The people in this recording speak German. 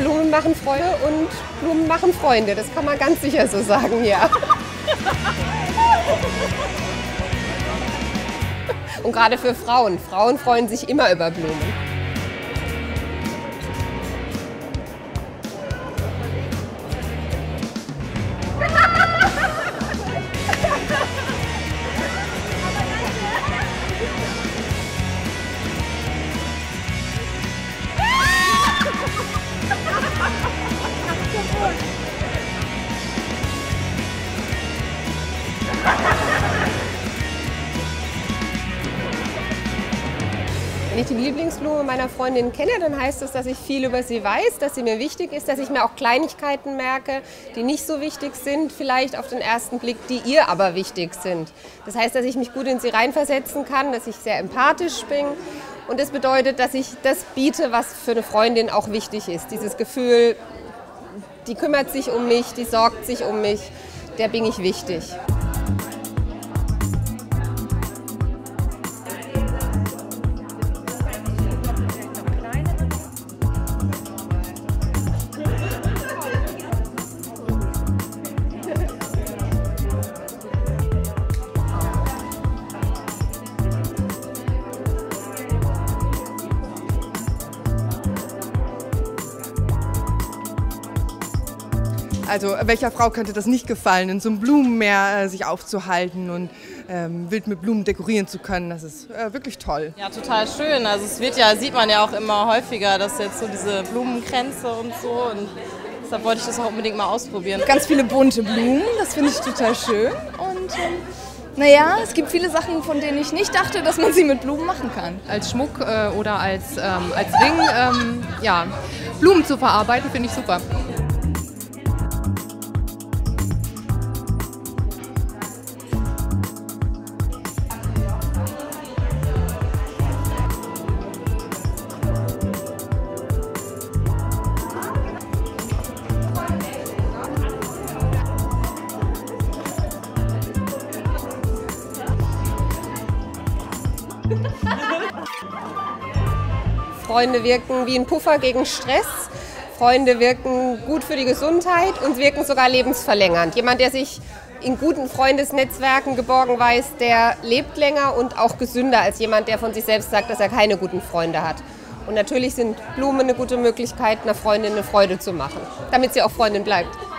Blumen machen Freude und Blumen machen Freunde. Das kann man ganz sicher so sagen, ja. Und gerade für Frauen. Frauen freuen sich immer über Blumen. Wenn ich die Lieblingsblume meiner Freundin kenne, dann heißt das, dass ich viel über sie weiß, dass sie mir wichtig ist, dass ich mir auch Kleinigkeiten merke, die nicht so wichtig sind, vielleicht auf den ersten Blick, die ihr aber wichtig sind. Das heißt, dass ich mich gut in sie reinversetzen kann, dass ich sehr empathisch bin. Und das bedeutet, dass ich das biete, was für eine Freundin auch wichtig ist. Dieses Gefühl, die kümmert sich um mich, die sorgt sich um mich, der bin ich wichtig. Also welcher Frau könnte das nicht gefallen, in so einem Blumenmeer sich aufzuhalten und wild mit Blumen dekorieren zu können? Das ist wirklich toll. Ja, total schön. Also es wird ja, sieht man ja auch immer häufiger, dass jetzt so diese Blumenkränze und so. Und deshalb wollte ich das auch unbedingt mal ausprobieren. Ganz viele bunte Blumen, das finde ich total schön. Und naja, es gibt viele Sachen, von denen ich nicht dachte, dass man sie mit Blumen machen kann. Als Schmuck oder als Ring, ja, Blumen zu verarbeiten, finde ich super. Freunde wirken wie ein Puffer gegen Stress. Freunde wirken gut für die Gesundheit und wirken sogar lebensverlängernd. Jemand, der sich in guten Freundesnetzwerken geborgen weiß, der lebt länger und auch gesünder als jemand, der von sich selbst sagt, dass er keine guten Freunde hat. Und natürlich sind Blumen eine gute Möglichkeit, einer Freundin eine Freude zu machen, damit sie auch Freundin bleibt.